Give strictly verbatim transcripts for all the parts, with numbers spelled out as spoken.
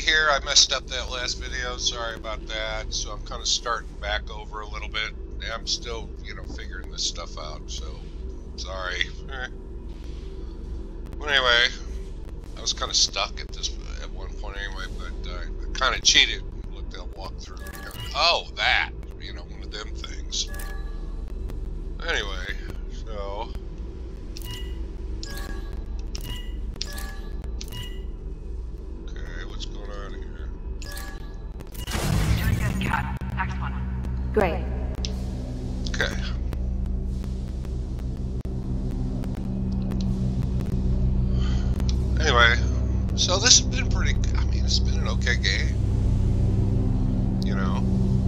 here. I messed up that last video. Sorry about that. So I'm kind of starting back over a little bit. I'm still, you know, figuring this stuff out. So sorry. Eh. Well, anyway, I was kind of stuck at this at one point anyway, but uh, I kind of cheated. Looked at a walkthrough. And going, oh, that. You know, one of them things. Anyway, so. Great. Okay. Anyway, so this has been pretty, I mean, it's been an okay game. You know.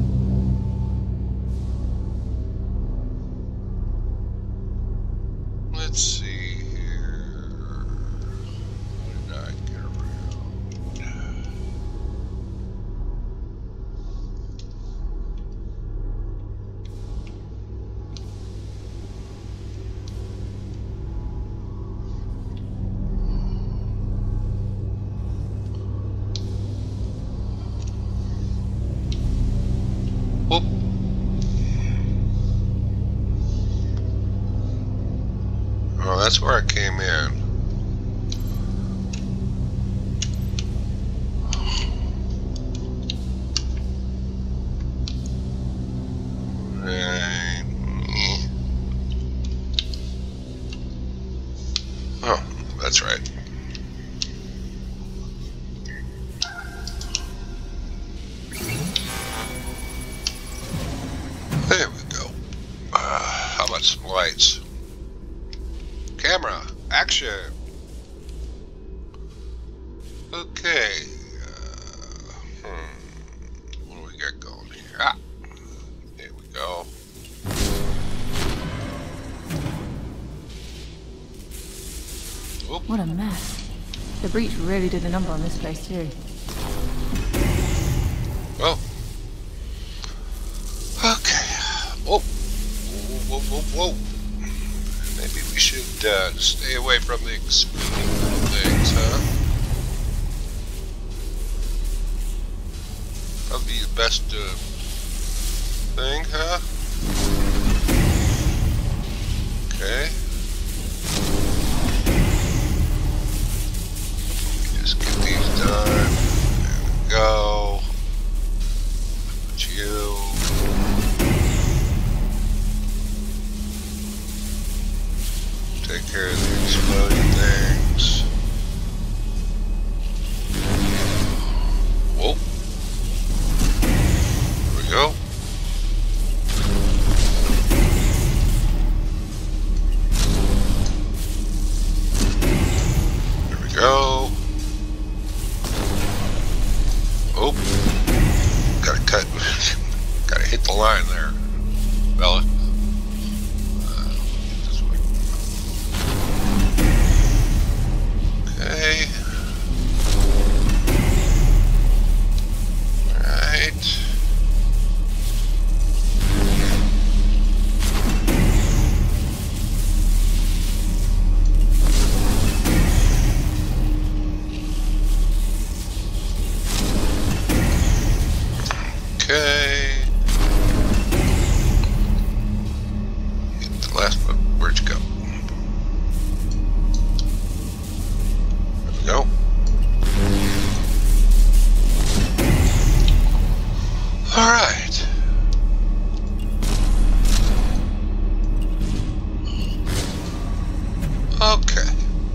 Let's see here. What did I get around? Whoop. Oh, that's where I came in. Right. Oh, that's right. There we go. Uh, how about some lights? Camera, action. Okay. Uh, hmm. What do we got going here? Ah, there we go. Oop. What a mess. The breach really did a number on this place too. Well. Okay. Whoa. Whoa, whoa, whoa, whoa. Maybe we should uh, stay away from the exploding little things, huh? That'd be the best uh, thing, huh? Okay. Just get these done. There we go. Put you. Take care of the exploding things. Whoa. There we go. There we go. Oh. Gotta cut. Gotta hit the line there, fella. Okay. Alright. Okay. Get the last one. Where'd you go? There we go. All right. Okay.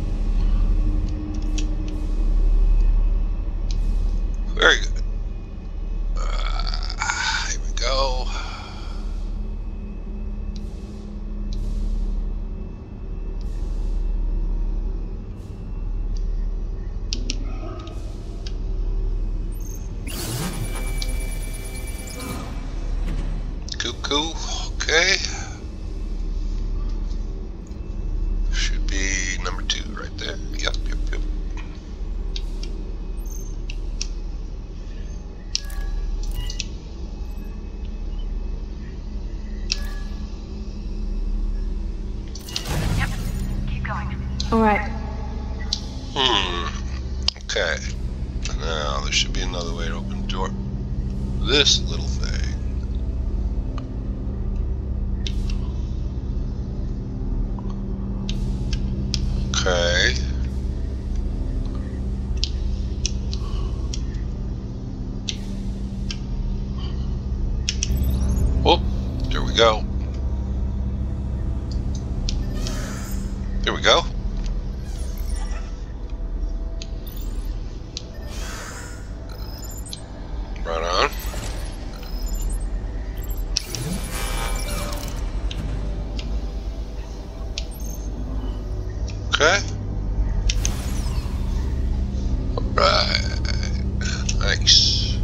Very good. Uh, here we go. Cuckoo, okay. Should be number two right there. Yep, yep, yep. Yep, keep going. All right. Hmm, okay. And Now, there should be another way to open the door. This little thing. Okay. Oh, there we go. There we go. Right on. Okay. Alright. Nice.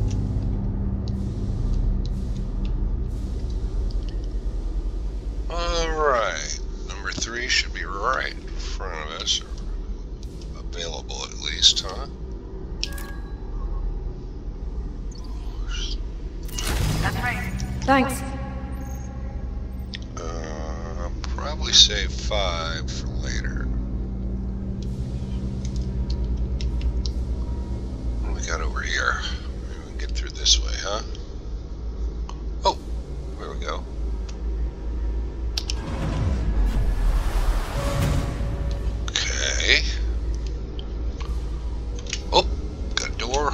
Alright. Number three should be right in front of us, or available at least, huh? That's right. Thanks. Uh, probably save five for later. What do we got over here? Maybe we can get through this way, huh? Oh, there we go. Okay. Oh, got a door.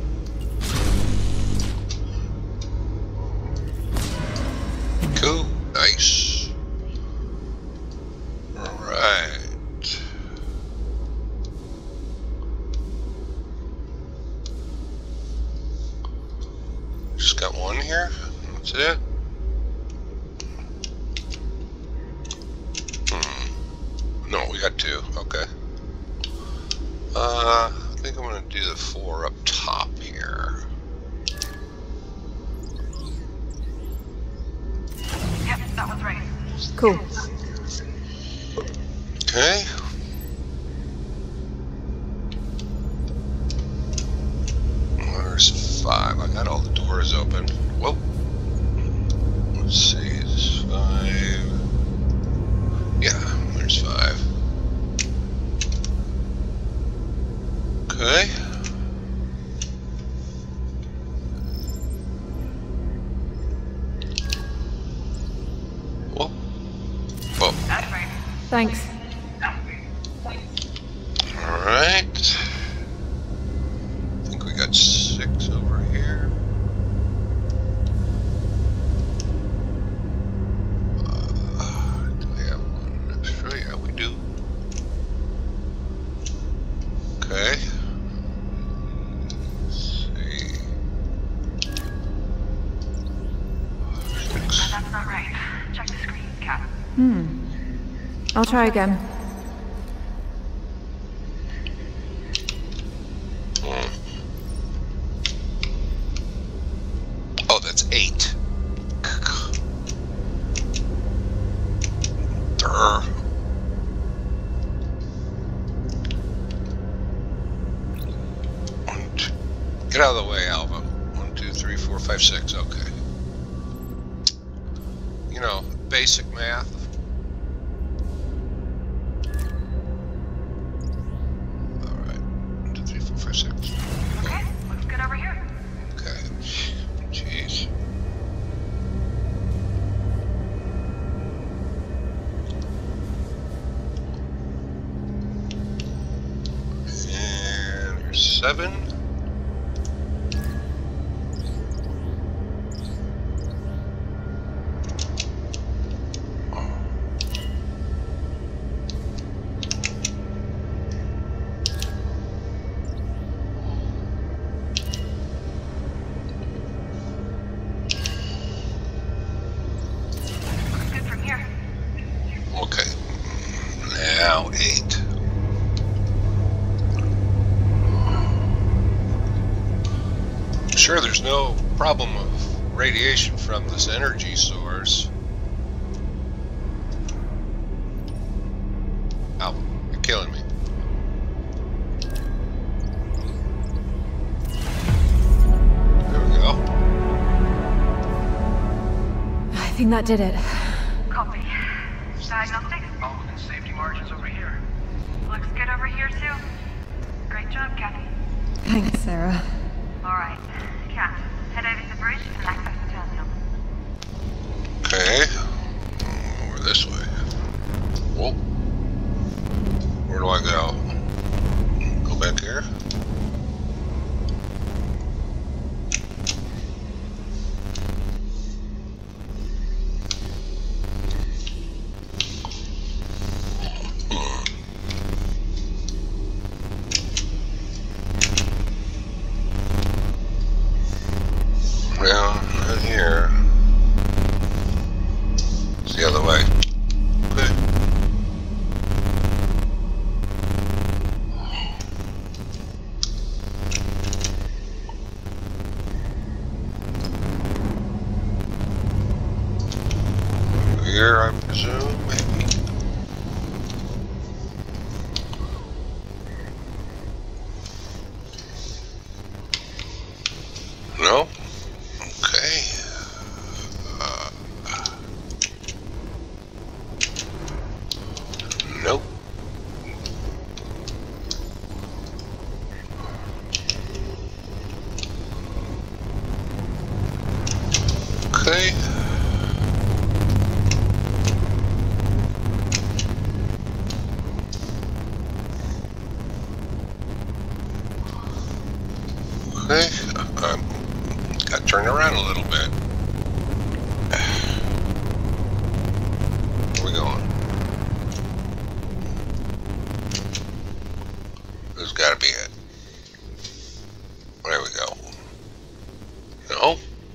Cool. Nice. Alright. Just got one here. That's it. Hmm. No, we got two. Okay. Uh, I think I'm gonna do the four up top here. Yep, that was right. Cool. Okay. Where's five? I got all the doors open. Whoa. Let's see. It's five. Yeah, there's five. Okay. Whoa. Whoa. That's right. Thanks. Alright. I think we got six over here. Uh, do we have one extra? Yeah, we do. Okay. Let's see. Six. That's not right. Check the screen, Cap. Hmm. I'll try again. Hmm. Oh, that's eight. Durr. One, two. Get out of the way, Alva. One, two, three, four, five, six. Okay. You know, basic math. Okay, looks good over here. Okay. Jeez. And here's seven. Okay. Now eight. Sure, there's no problem of radiation from this energy source. Ow, you're killing me. There we go. I think that did it. Copy. Diagnostics? Oh, and safety margins over here. Looks good over here, too. Great job, Kathy. Thanks, Sarah. Alright. Cat, head over to the bridge and access the terminal. Okay. Over this way. Whoa. Where do I go? Go back here? Well, not here. It's the other way. Okay. Here, I presume, maybe. No? Okay. Uh, nope. Okay. Okay. Um, got turned around a little bit. Where we going? This has got to be it. There we go. No?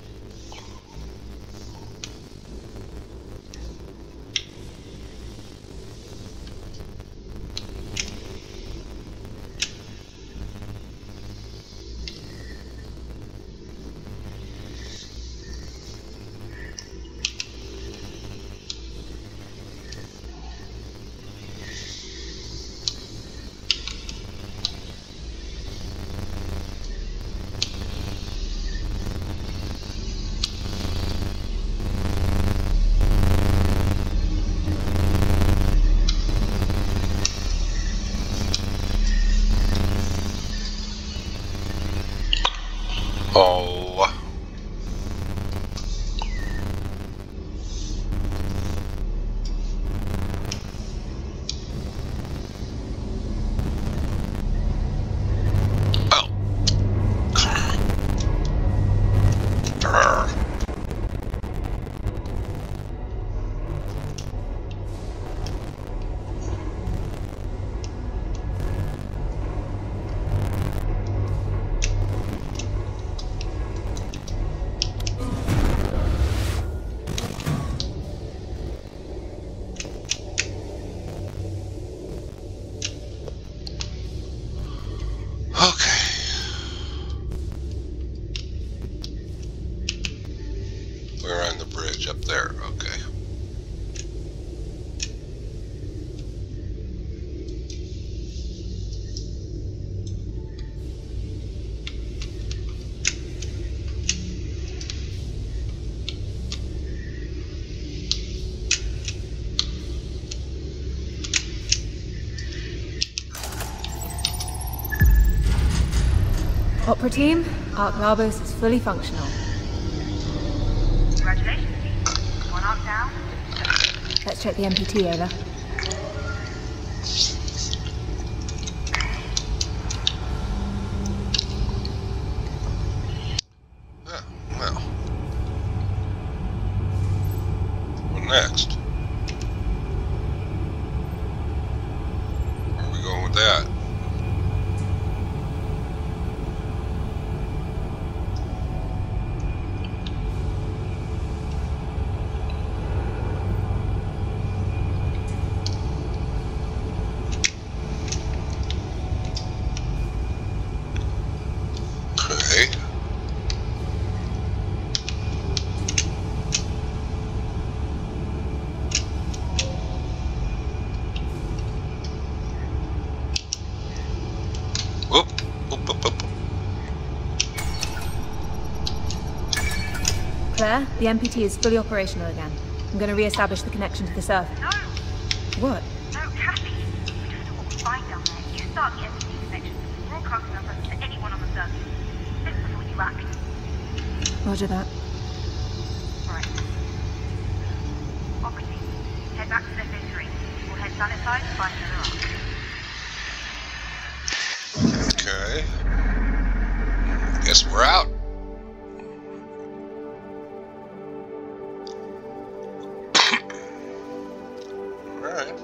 Oh. Oh. Brr. Okay. We're on the bridge up there. Okay. Opera team, Ark Labos is fully functional. Congratulations, team. One arc down. Let's check the M P T, over. Yeah, well. What next? Where are we going with that? Okay. Whoop, whoop, whoop, whoop. Claire, the M P T is fully operational again. I'm going to re-establish the connection to the surface. No, What? no, Kathy. We don't know what we find down there. You start the M P T connection. Broadcast number to anyone on the done. Think before you act. Roger that. Right. Operative, head back to the fishery. We'll head down inside and find another arc. Okay. Guess we're out. Alright.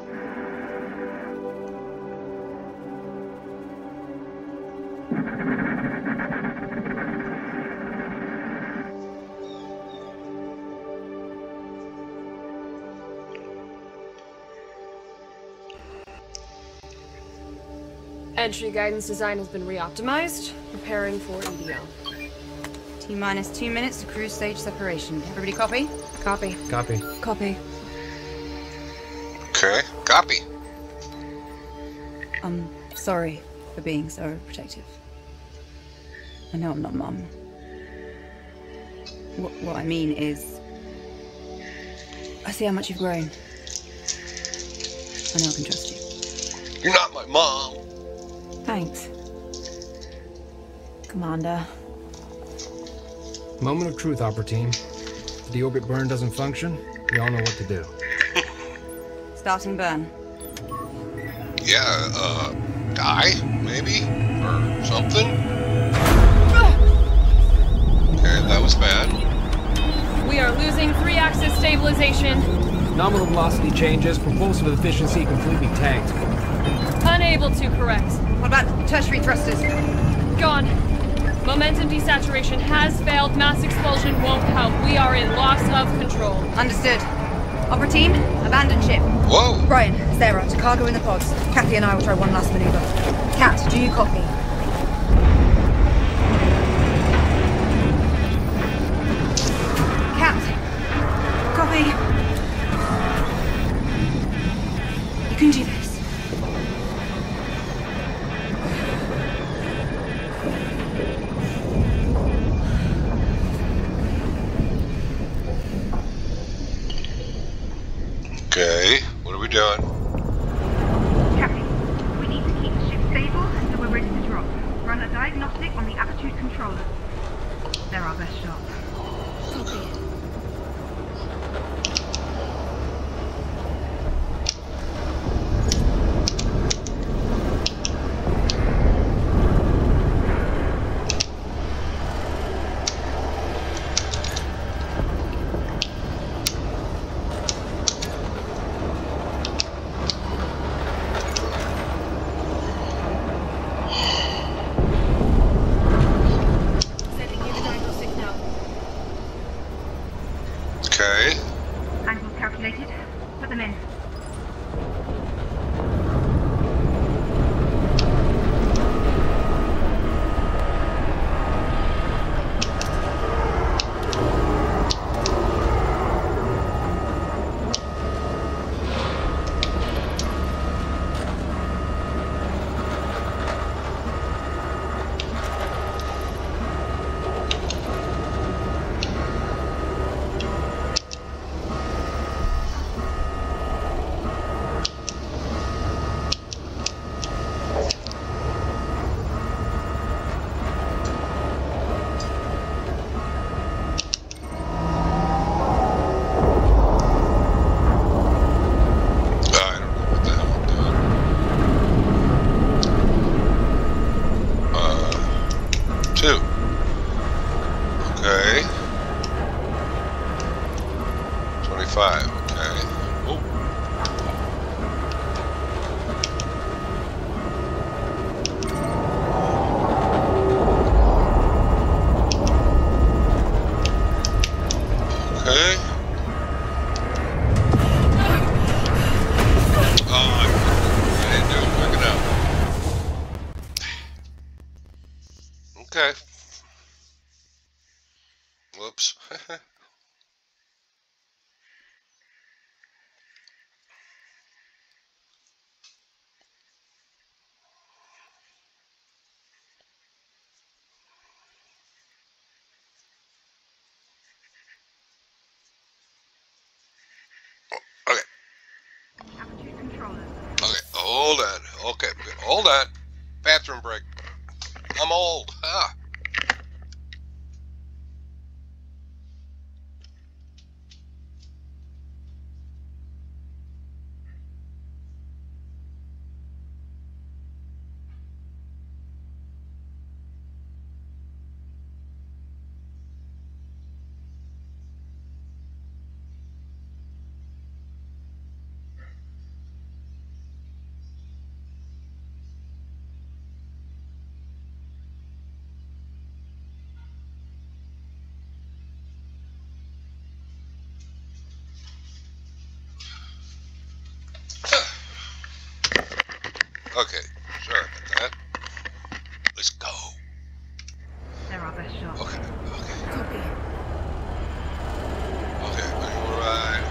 Entry guidance design has been re-optimized. Preparing for E D L. T minus two minutes to cruise stage separation. Everybody copy? Copy. Copy. Copy. Okay. Copy. I'm sorry for being so overprotective. I know I'm not Mum. What, what I mean is, I see how much you've grown. I know I can trust you. You're not my mom. Thanks. Commander. Moment of truth, Opera Team. If the orbit burn doesn't function, we all know what to do. Starting burn. Yeah, uh, die, maybe? Or something? Okay, that was bad. We are losing three-axis stabilization. Nominal velocity changes, propulsive efficiency completely tanked. Unable to correct. What about tertiary thrusters? Gone. Momentum desaturation has failed. Mass expulsion won't help. We are in loss of control. Understood. Opera Team, abandon ship. Whoa! Brian, Sarah, to cargo in the pods. Kathy and I will try one last maneuver. Kat, do you copy? Kat, copy. You can do this. Okay, what are we doing? Kathy, we need to keep the ship stable until we're ready to drop. Run a diagnostic on the attitude controller. They're our best shot. Sending you the diagnostic now. Okay. Angles calculated. Put them in. I don't know what the hell I'm doing. Uh, two. Okay. twenty-five, okay. Oh. Okay. Oh, I didn't do it quick enough. Okay. Whoops. Okay. Attitude controller. Okay. Hold on. Okay. Hold on. Bathroom break. I'm old. Ah. Okay, sorry about that. Let's go. They're our best shot. Okay, okay, Copy. okay. All right.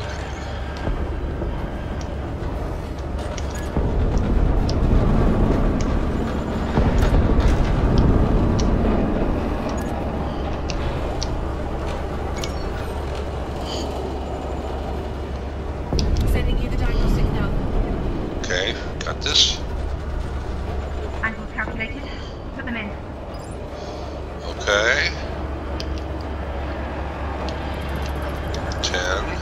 Sending you the diagnostic now. Okay, got this. Angles calculated. Put them in. Okay. Ten.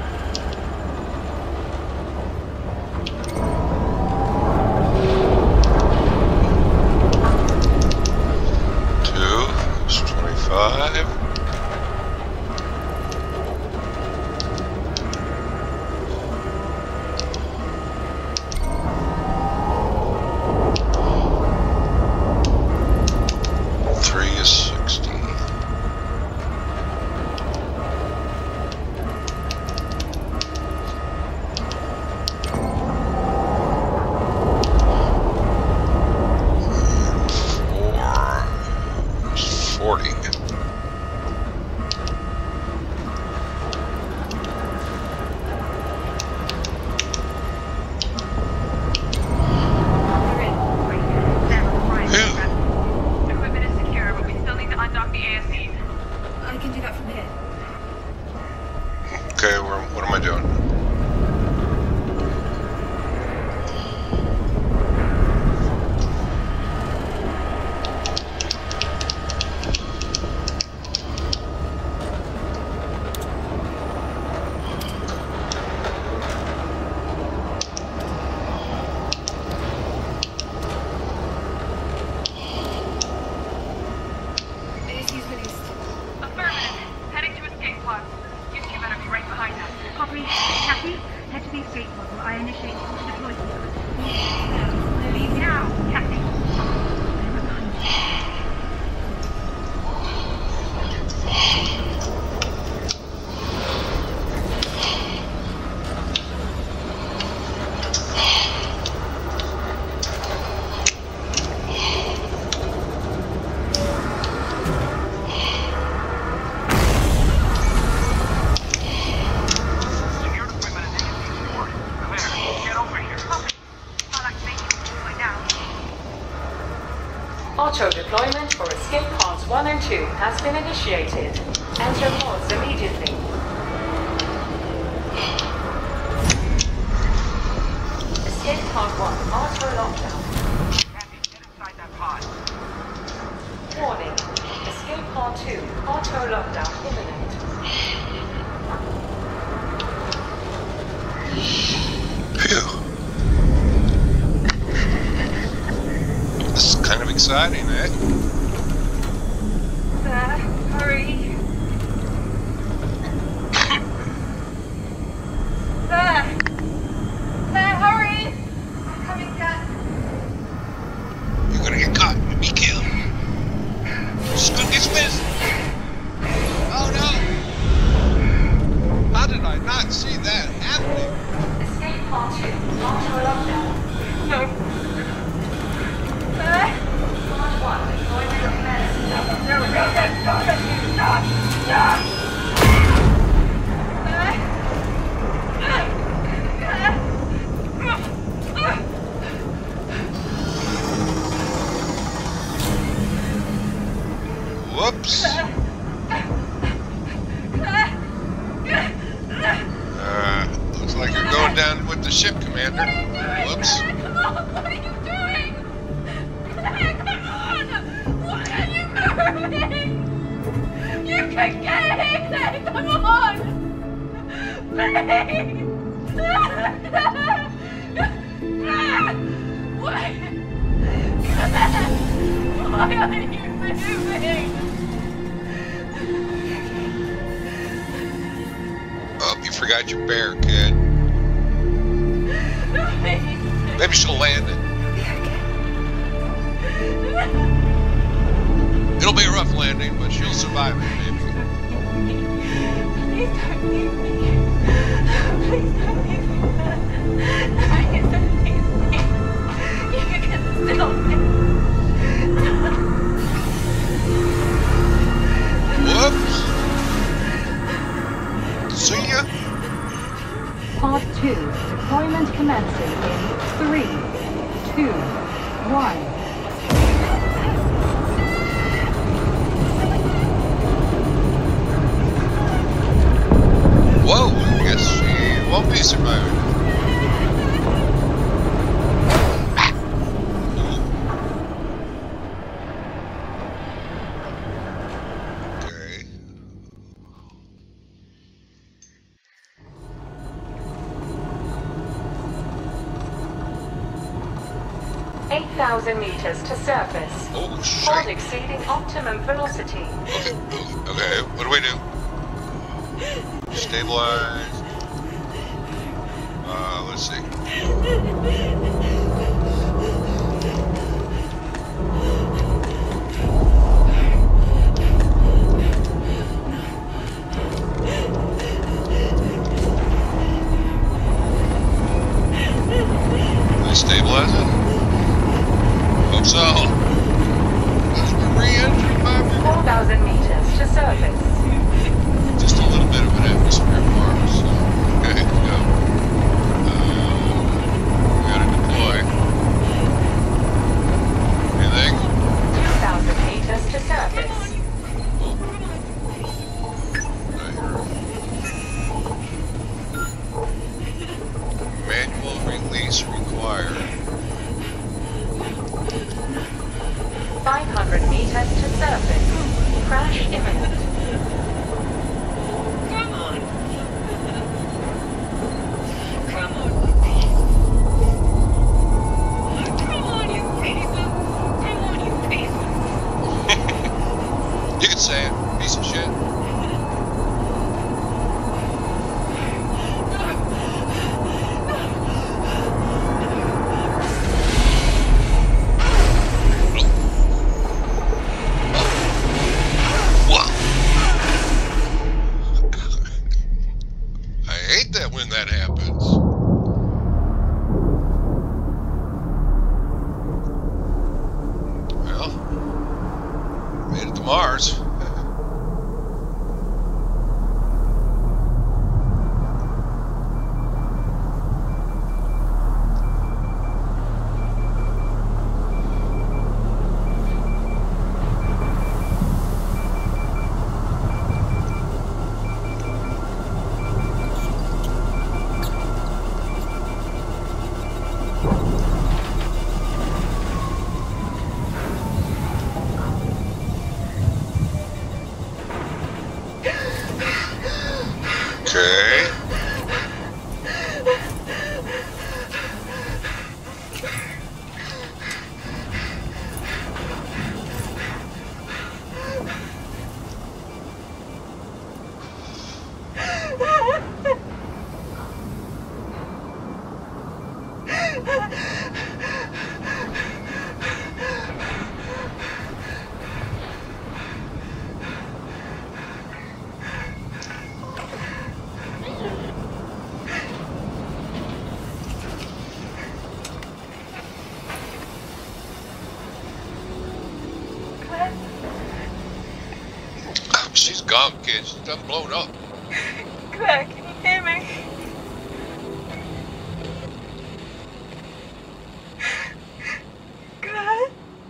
Two. It's twenty-five. Three is sixty. Four is forty. Great. They're on the right. Phew. Equipment is secure, but we still need to undock the A S Cs. I can do that from here. Okay, where, what am I doing? A S C's released. Affirmative. Heading to escape pods. You two better be right behind us. Copy. Kathy, head to the escape pod while I initiate the deploy sequence. Leave now, Kathy. I'm behind you. Secured equipment and A S Cs reported. Clear. Get over here. Copy. I'll activate the deploy now. Auto deployment for escape pods one and two has been initiated. Enter pods immediately. Escape pod one, auto lockdown. Kathy, get inside that pod. Warning. Escape pod two, auto lockdown imminent. Phew. This is kind of exciting, eh? There. Hurry. There. There, hurry. I'm coming down. You're gonna get caught and be killed. Spook is missing. Oh no! How did I not see that happening? Escape pod two, auto lockdown. No. There. Pod one, deployment commenced. There. can't! Come on! Please! Why? Why are you moving? Oh, you forgot your bear, kid. Maybe she'll land it. It'll be a rough landing, but she'll survive it, maybe. Please don't leave me. Please don't leave me. Please don't leave me. You can still live. Whoops. See ya. Part two. Deployment commencing in three, two, one. Whoa, guess she won't be surviving. Okay. eight thousand meters to surface. Oh, Pod shit. exceeding optimum velocity. Okay, okay, what do we do? Stabilize. Uh, let's see. Did they stabilize it? Hope so. As we're re-entering my four thousand meters to surface. just a little bit of an atmosphere farm, so okay, go. Uh, we gotta deploy. Anything? two thousand meters to surface. Oh. Right. Manual release required. five hundred meters to surface. Crash imminent. Come on. Come on. Come on, you pieces. Come on, you pieces. You can say it, piece of shit. Whoa. I hate that when that happens. Well, made it to Mars. Okay. She's gone, kid. She's done blown up. Claire, can you hear me? Claire?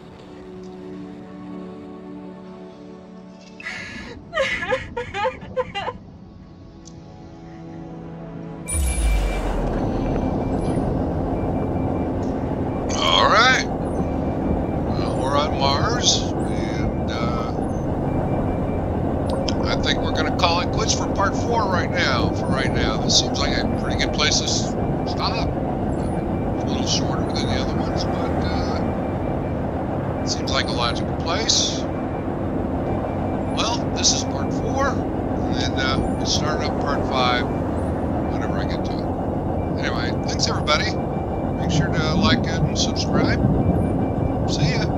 All right. Well, we're on Mars, and uh, I think part four right now, for right now. This seems like a pretty good place to stop. A little shorter than the other ones, but uh, it seems like a logical place. Well, this is part four, and then uh, we'll start up part five whenever I get to it. Anyway, thanks everybody. Make sure to like it and subscribe. See ya.